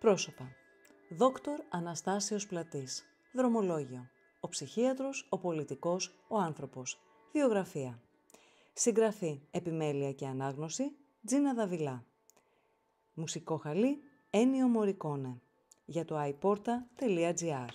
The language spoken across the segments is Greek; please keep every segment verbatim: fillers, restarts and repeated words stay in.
Πρόσωπα. Δόκτωρ Αναστάσιος Πλατής. Δρομολόγιο. Ο ψυχίατρος, ο πολιτικός, ο άνθρωπος. Βιογραφία. Συγγραφή, επιμέλεια και ανάγνωση, Τζίνα Δαβιλά. Μουσικό χαλί, Ένιο Μωρικόνε. Για το άι πόρτα τελεία τζι άρ.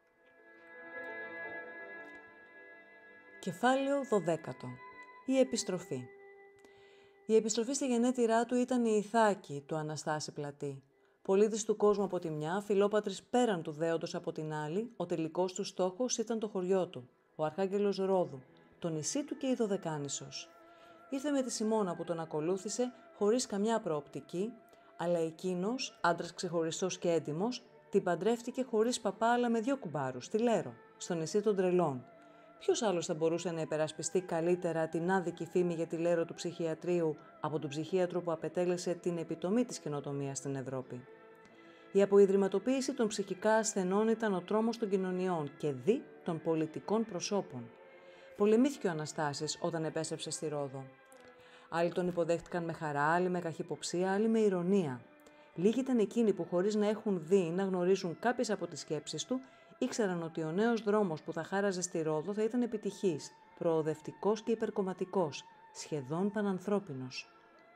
Κεφάλαιο δωδέκατο. Η επιστροφή. Η επιστροφή στη γενέτειρά του ήταν η Ιθάκη του Αναστάση Πλατή. Πολίτης του κόσμου από τη μια, φιλόπατρης πέραν του δέοντος από την άλλη, ο τελικός του στόχος ήταν το χωριό του, ο Αρχάγγελος Ρόδου, το νησί του και η Δωδεκάνησος. Ήρθε με τη Σιμώνα που τον ακολούθησε χωρίς καμιά προοπτική, αλλά εκείνος, άντρας ξεχωριστός και έντιμος, την παντρεύτηκε χωρίς παπά αλλά με δυο κουμπάρους, στη Λέρο, στο νησί των Τρελών. Ποιος άλλος θα μπορούσε να υπερασπιστεί καλύτερα την άδικη φήμη για τη Λέρο του ψυχιατρίου από τον ψυχίατρο που απετέλεσε την επιτομή της καινοτομίας στην Ευρώπη. Η αποϊδρυματοποίηση των ψυχικά ασθενών ήταν ο τρόμος των κοινωνιών και δι των πολιτικών προσώπων. Πολεμήθηκε ο Αναστάσης όταν επέστρεψε στη Ρόδο. Άλλοι τον υποδέχτηκαν με χαρά, άλλοι με καχυποψία, άλλοι με ηρωνία. Λίγοι ήταν εκείνοι που χωρίς να έχουν δει ή να γνωρίζουν κάποιες από τις σκέψεις του, ήξεραν ότι ο νέος δρόμος που θα χάραζε στη Ρόδο θα ήταν επιτυχής, προοδευτικός και υπερκομματικός, σχεδόν πανανθρώπινος.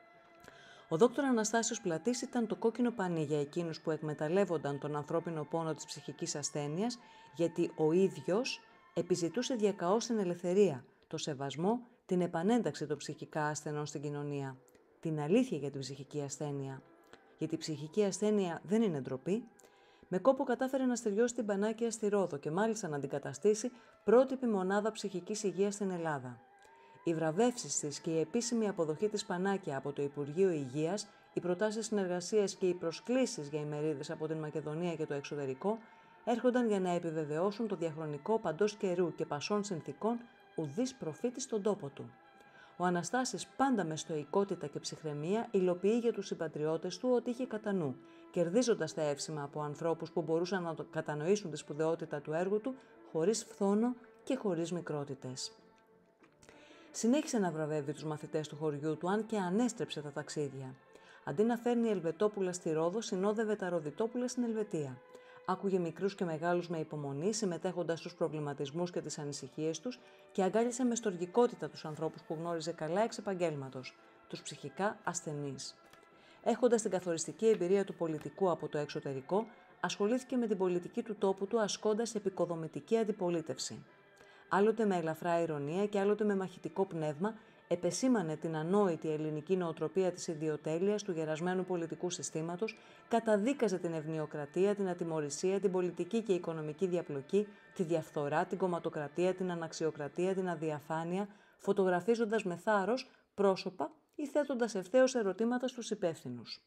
Ο δόκτωρ Αναστάσιος Πλατής ήταν το κόκκινο πανί για εκείνους που εκμεταλλεύονταν τον ανθρώπινο πόνο της ψυχικής ασθένειας, γιατί ο ίδιος επιζητούσε διακαώς την ελευθερία, το σεβασμό, την επανένταξη των ψυχικά ασθενών στην κοινωνία, την αλήθεια για την ψυχική ασθένεια. Γιατί η ψυχική ασθένεια δεν είναι ντροπή. Με κόπο κατάφερε να στεριώσει την Πανάκια στη Ρόδο και μάλιστα να αντικαταστήσει πρότυπη μονάδα ψυχικής υγείας στην Ελλάδα. Οι βραβεύσεις της και η επίσημη αποδοχή της Πανάκια από το Υπουργείο Υγείας, οι προτάσεις συνεργασίας και οι προσκλήσεις για ημερίδες από την Μακεδονία και το εξωτερικό έρχονταν για να επιβεβαιώσουν το διαχρονικό παντός καιρού και πασών συνθήκων ουδής προφήτη στον τόπο του. Ο Αναστάσης πάντα με στοικότητα και ψυχραιμία υλοποιεί για τους συμπατριώτες του ό,τι είχε κατά νου, κερδίζοντας τα εύσημα από ανθρώπους που μπορούσαν να κατανοήσουν τη σπουδαιότητα του έργου του χωρίς φθόνο και χωρίς μικρότητες. Συνέχισε να βραβεύει τους μαθητές του χωριού του, αν και ανέστρεψε τα ταξίδια. Αντί να φέρνει Ελβετόπουλα στη Ρόδο, συνόδευε τα Ροδιτόπουλα στην Ελβετία. Άκουγε μικρούς και μεγάλους με υπομονή, συμμετέχοντας στους προβληματισμούς και τις ανησυχίες τους και αγκάλιασε με στοργικότητα τους ανθρώπους που γνώριζε καλά εξ επαγγέλματος, τους ψυχικά ασθενείς. Έχοντας την καθοριστική εμπειρία του πολιτικού από το εξωτερικό, ασχολήθηκε με την πολιτική του τόπου του ασκώντας επικοδομητική αντιπολίτευση. Άλλοτε με ελαφρά ηρωνία και άλλοτε με μαχητικό πνεύμα, επεσήμανε την ανόητη ελληνική νοοτροπία της ιδιοτέλειας του γερασμένου πολιτικού συστήματος, καταδίκαζε την ευνοιοκρατία, την ατιμωρησία, την πολιτική και οικονομική διαπλοκή, τη διαφθορά, την κομματοκρατία, την αναξιοκρατία, την αδιαφάνεια, φωτογραφίζοντας με θάρρος πρόσωπα ή θέτοντας ευθέως ερωτήματα στους υπεύθυνους.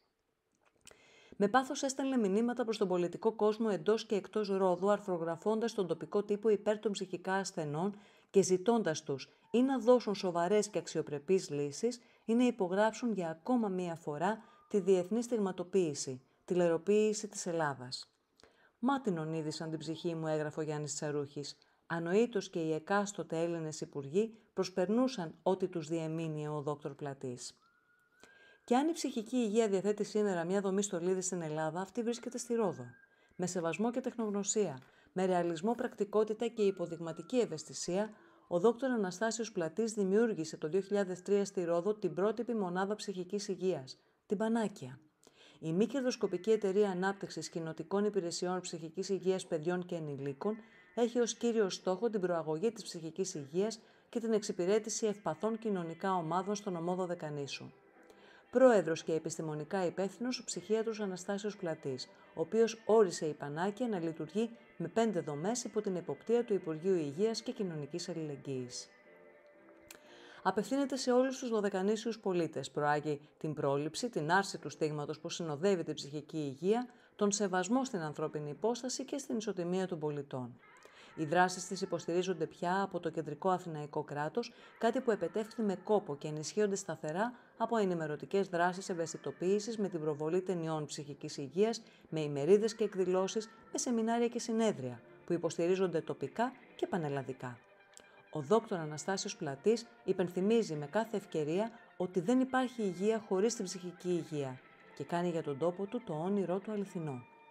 Με πάθος έστελνε μηνύματα προς τον πολιτικό κόσμο εντός και εκτός Ρόδου, αρθρογραφώντας τον τοπικό τύπο υπέρ των ψυχικά ασθενών και ζητώντας τους ή να δώσουν σοβαρές και αξιοπρεπείς λύσεις ή να υπογράψουν για ακόμα μία φορά τη διεθνή στιγματοποίηση, τη λεροποίηση της Ελλάδας. «Μάτινον είδησαν την ψυχή μου», έγραφε ο Γιάννης Τσαρούχης. Ανοήτως και οι εκάστοτε Έλληνες υπουργοί προσπερνούσαν ό,τι τους διεμήνυε ο δόκτωρ Πλατής. Και αν η ψυχική υγεία διαθέτει σήμερα μια δομή στολίδι στην Ελλάδα, αυτή βρίσκεται στη Ρόδο. Με σεβασμό και τεχνογνωσία, με ρεαλισμό, πρακτικότητα και υποδειγματική ευαισθησία, ο δόκτωρ Αναστάσιος Πλατής δημιούργησε το δύο χιλιάδες τρία στη Ρόδο την πρότυπη μονάδα ψυχικής υγείας, την Πανάκια. Η μη κερδοσκοπική εταιρεία ανάπτυξης κοινοτικών υπηρεσιών ψυχικής υγείας παιδιών και ενηλίκων έχει ως κύριο στόχο την προαγωγή της ψυχικής υγείας και την εξυπηρέτηση ευπαθών κοινωνικά ομάδων στο νομό Δωδεκανήσου. Πρόεδρος και επιστημονικά υπεύθυνος ο ψυχίατρος Αναστάσιος Πλατής, ο οποίος όρισε η Πανάκια να λειτουργεί με πέντε δομές υπό την εποπτεία του Υπουργείου Υγείας και Κοινωνικής Αλληλεγγύης. Απευθύνεται σε όλους τους δωδεκανήσιους πολίτες, προάγει την πρόληψη, την άρση του στίγματος που συνοδεύει την ψυχική υγεία, τον σεβασμό στην ανθρώπινη υπόσταση και στην ισοτιμία των πολιτών. Οι δράσεις της υποστηρίζονται πια από το κεντρικό αθηναϊκό κράτος, κάτι που επετεύχθη με κόπο και ενισχύονται σταθερά από ενημερωτικές δράσεις ευαισθητοποίησης με την προβολή ταινιών ψυχικής υγείας, με ημερίδες και εκδηλώσεις, με σεμινάρια και συνέδρια, που υποστηρίζονται τοπικά και πανελλαδικά. Ο δόκτωρ Αναστάσιος Πλατής υπενθυμίζει με κάθε ευκαιρία ότι δεν υπάρχει υγεία χωρίς την ψυχική υγεία και κάνει για τον τόπο του το όνειρό του αληθινό.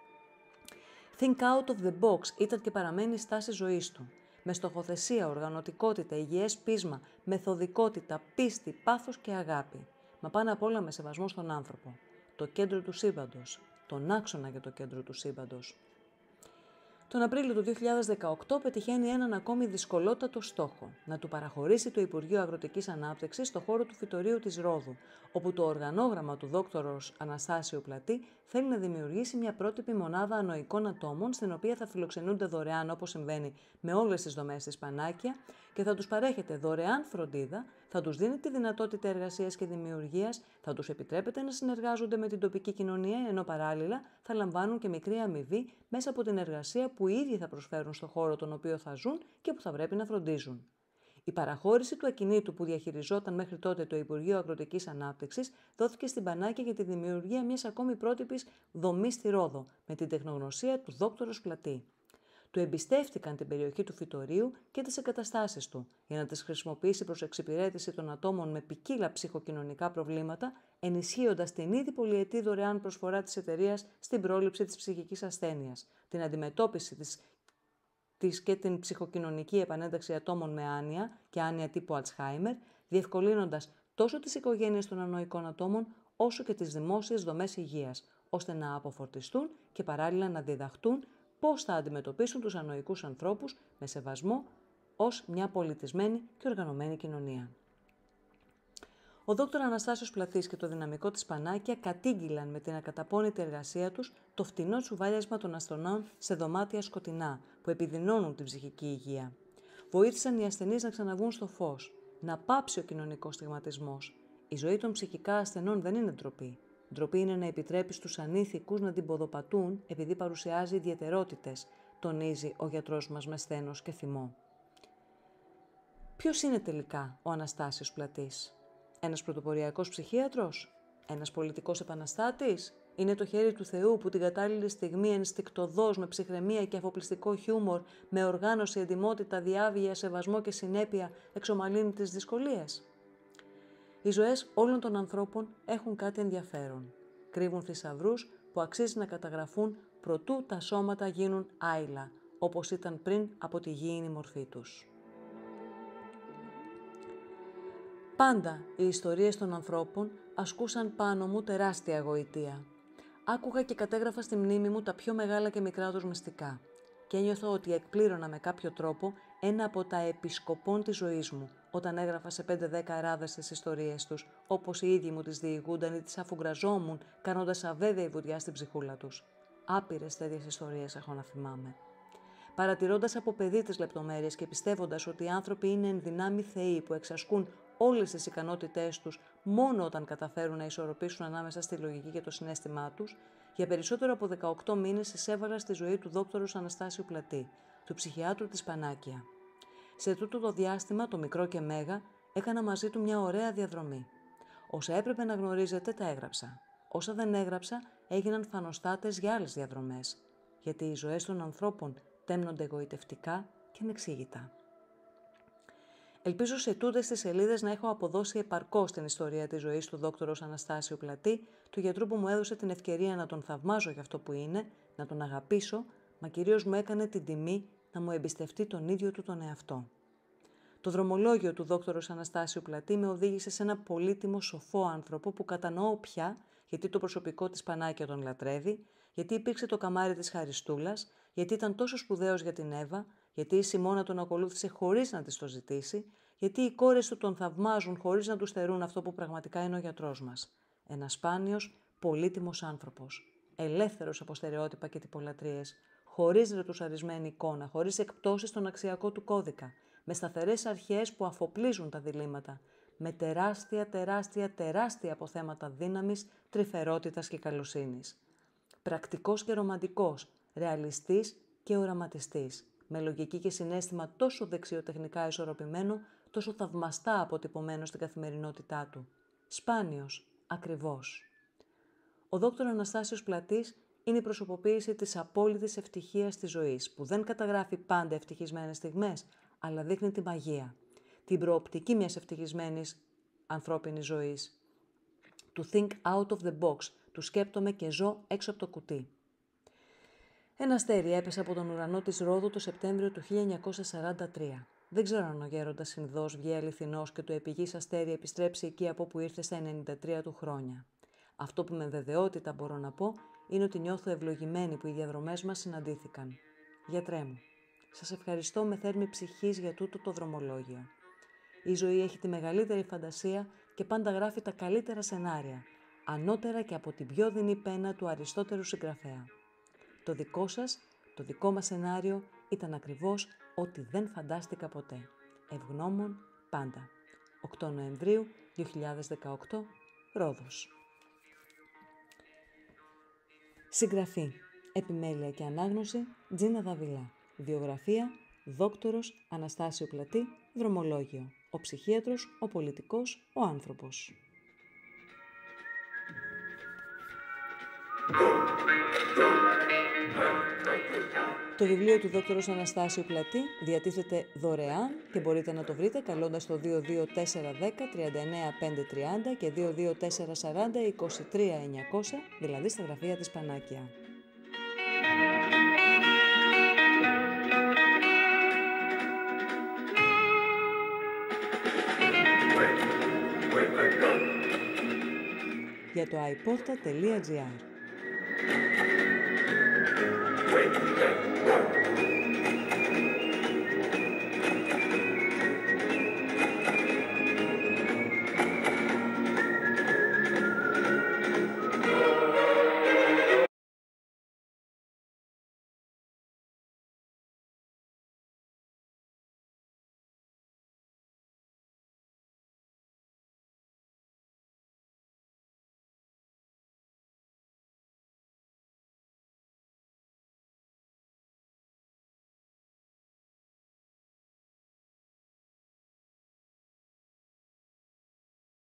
Think out of the box ήταν και παραμένει η στάση ζωής του. Με στοχοθεσία, οργανωτικότητα, υγιές πείσμα, μεθοδικότητα, πίστη, πάθος και αγάπη. Μα πάνω απ' όλα με σεβασμό στον άνθρωπο. Το κέντρο του σύμπαντος. Τον άξονα για το κέντρο του σύμπαντος. Τον Απρίλιο του δύο χιλιάδες δεκαοκτώ πετυχαίνει έναν ακόμη δυσκολότατο στόχο, να του παραχωρήσει το Υπουργείο Αγροτικής Ανάπτυξης στο χώρο του φυτορείου της Ρόδου, όπου το οργανόγραμμα του δόκτωρος Αναστάσιου Πλατή θέλει να δημιουργήσει μια πρότυπη μονάδα ανοικών ατόμων, στην οποία θα φιλοξενούνται δωρεάν, όπως συμβαίνει με όλες τις δομές της Πανάκια, και θα τους παρέχεται δωρεάν φροντίδα, θα τους δίνει τη δυνατότητα εργασίας και δημιουργίας, θα τους επιτρέπεται να συνεργάζονται με την τοπική κοινωνία, ενώ παράλληλα θα λαμβάνουν και μικρή αμοιβή μέσα από την εργασία που οι ίδιοι θα προσφέρουν στον χώρο τον οποίο θα ζουν και που θα πρέπει να φροντίζουν. Η παραχώρηση του ακινήτου που διαχειριζόταν μέχρι τότε το Υπουργείο Αγροτικής Ανάπτυξης δόθηκε στην Πανάκια για τη δημιουργία μιας ακόμη πρότυπης δομής στη Ρόδο, με την τεχνογνωσία του δόκτωρος Πλατή. Του εμπιστεύτηκαν την περιοχή του φυτορείου και τις εγκαταστάσεις του, για να τις χρησιμοποιήσει προς εξυπηρέτηση των ατόμων με ποικίλα ψυχοκοινωνικά προβλήματα, ενισχύοντας την ήδη πολυετή δωρεάν προσφορά της εταιρείας στην πρόληψη της ψυχικής ασθένειας, την αντιμετώπιση της, της και την ψυχοκοινωνική επανένταξη ατόμων με άνοια και άνοια τύπου Αλτσχάιμερ, διευκολύνοντας τόσο τις οικογένειες των ανοικών ατόμων, όσο και τις δημόσιες δομές υγείας, ώστε να αποφορτιστούν και παράλληλα να διδαχτούν πώς θα αντιμετωπίσουν τους ανοικούς ανθρώπους με σεβασμό ως μια πολιτισμένη και οργανωμένη κοινωνία. Ο δόκτωρ Αναστάσιος Πλατής και το δυναμικό της Πανάκια κατήγγυλαν με την ακαταπώνητη εργασία τους το φτηνό τσουβάλιασμα των ασθενών σε δωμάτια σκοτεινά που επιδεινώνουν την ψυχική υγεία. Βοήθησαν οι ασθενείς να ξαναβγούν στο φως, να πάψει ο κοινωνικός στιγματισμός. Η ζωή των ψυχικά ασθενών δεν είναι ντροπή. Ντροπή είναι να επιτρέπει στους ανήθικους να την ποδοπατούν επειδή παρουσιάζει ιδιαιτερότητες, τονίζει ο γιατρός μας με σθένος και θυμό. Ποιος είναι τελικά ο Αναστάσιος Πλατής? Ένας πρωτοποριακός ψυχίατρος? Ένας πολιτικός επαναστάτης? Είναι το χέρι του Θεού που την κατάλληλη στιγμή ενστικτωδώς, με ψυχραιμία και αφοπλιστικό χιούμορ, με οργάνωση, εντιμότητα, διάβγεια, σεβασμό και συνέπεια εξομαλύνει τις δυσκολίες? Οι ζωές όλων των ανθρώπων έχουν κάτι ενδιαφέρον. Κρύβουν θησαυρούς που αξίζει να καταγραφούν προτού τα σώματα γίνουν άειλα, όπως ήταν πριν από τη γήινη μορφή τους. Πάντα οι ιστορίες των ανθρώπων ασκούσαν πάνω μου τεράστια γοητεία. Άκουγα και κατέγραφα στη μνήμη μου τα πιο μεγάλα και μικρά τους μυστικά και ένιωθα ότι εκπλήρωνα με κάποιο τρόπο ένα από τα επισκοπών της ζωής μου, όταν έγραφα σε πέντε δέκα αράδες τις ιστορίες τους, όπως οι ίδιοι μου τις διηγούνταν ή τις αφουγκραζόμουν, κάνοντας αβέβαιη βουδιά στην ψυχούλα τους. Άπειρες τέτοιες ιστορίες έχω να θυμάμαι. Παρατηρώντας από παιδί τις λεπτομέρειες και πιστεύοντας ότι οι άνθρωποι είναι εν δυνάμει θεοί που εξασκούν όλες τις ικανότητές τους μόνο όταν καταφέρουν να ισορροπήσουν ανάμεσα στη λογική και το συναίσθημά τους, για περισσότερο από δεκαοκτώ μήνες εισέβαλα στη ζωή του δόκτωρος Αναστάσιου Πλατή, του ψυχιάτρου της Πανάκια. Σε τούτο το διάστημα, το μικρό και μέγα, έκανα μαζί του μια ωραία διαδρομή. Όσα έπρεπε να γνωρίζετε τα έγραψα. Όσα δεν έγραψα έγιναν φανοστάτες για άλλες διαδρομές, γιατί οι ζωές των ανθρώπων τέμνονται εγωιτευτικά και ανεξήγητα. Ελπίζω σε τούτες τις σελίδες να έχω αποδώσει επαρκώς την ιστορία της ζωής του δόκτωρος Αναστάσιου Πλατή, του γιατρού που μου έδωσε την ευκαιρία να τον θαυμάζω για αυτό που είναι, να τον αγαπήσω, μα κυρίως μου έκανε την τιμή να μου εμπιστευτεί τον ίδιο του τον εαυτό. Το δρομολόγιο του δόκτωρος Αναστάσιου Πλατή με οδήγησε σε ένα πολύτιμο σοφό άνθρωπο που κατανοώ πια, γιατί το προσωπικό της Πανάκια τον λατρεύει, γιατί υπήρξε το καμάρι της Χαριστούλας, γιατί ήταν τόσο σπουδαίος για την Εύα, γιατί η Σιμώνα τον ακολούθησε χωρίς να της το ζητήσει, γιατί οι κόρες του τον θαυμάζουν χωρίς να του στερούν αυτό που πραγματικά είναι ο γιατρός μας. Ένας σπάνιος, πολύτιμος άνθρωπος, ελεύθερος από στερεότυπα και τυπολατρίες, χωρίς ρετουσαρισμένη εικόνα, χωρίς εκπτώσεις στον αξιακό του κώδικα, με σταθερές αρχές που αφοπλίζουν τα διλήμματα, με τεράστια, τεράστια, τεράστια αποθέματα δύναμης, τρυφερότητας και καλοσύνης. Πρακτικός και ρομαντικός, ρεαλιστής και οραματιστής, με λογική και συναίσθημα τόσο δεξιοτεχνικά ισορροπημένο, τόσο θαυμαστά αποτυπωμένο στην καθημερινότητά του. Σπάνιος, ακριβώς. Ο δόκτωρ Αναστάσιος Πλατής είναι η προσωποποίηση της απόλυτης ευτυχίας της ζωής, που δεν καταγράφει πάντα ευτυχισμένες στιγμές, αλλά δείχνει τη μαγεία, την προοπτική μιας ευτυχισμένης ανθρώπινης ζωής. To think out of the box, του σκέπτομαι και ζω έξω από το κουτί. Ένα αστέρι έπεσε από τον ουρανό της Ρόδου το Σεπτέμβριο του χίλια εννιακόσια σαράντα τρία. Δεν ξέρω αν ο γέροντας Συνδός βγει αληθινός και το επιγής αστέρι επιστρέψει εκεί από που ήρθε στα ενενήντα τρία του χρόνια. Αυτό που με βεβαιότητα μπορώ να πω είναι ότι νιώθω ευλογημένη που οι διαδρομές μας συναντήθηκαν. Γιατρέ μου, σας ευχαριστώ με θέρμη ψυχής για τούτο το δρομολόγιο. Η ζωή έχει τη μεγαλύτερη φαντασία και πάντα γράφει τα καλύτερα σενάρια, ανώτερα και από την πιο δεινή πένα του αριστότερου συγγραφέα. Το δικό σας, το δικό μας σενάριο ήταν ακριβώς ό,τι δεν φαντάστηκα ποτέ. Ευγνώμων πάντα. οκτώ Νοεμβρίου δύο χιλιάδες δεκαοκτώ, Ρόδος. Συγγραφή, επιμέλεια και ανάγνωση, Τζίνα Δαβιλά. Βιογραφία, δόκτωρος Αναστάσιο Πλατή, δρομολόγιο. Ο ψυχίατρος, ο πολιτικός, ο άνθρωπος. Το βιβλίο του δόκτωρος Αναστάσιου Πλατή διατίθεται δωρεάν και μπορείτε να το βρείτε καλώντας το δύο δύο τέσσερα ένα μηδέν τριάντα εννέα πεντακόσια τριάντα και δύο δύο τέσσερα σαράντα είκοσι τρία εννιακόσια, δηλαδή στα γραφεία της Πανάκια. Για το άι πόρτα τελεία τζι άρ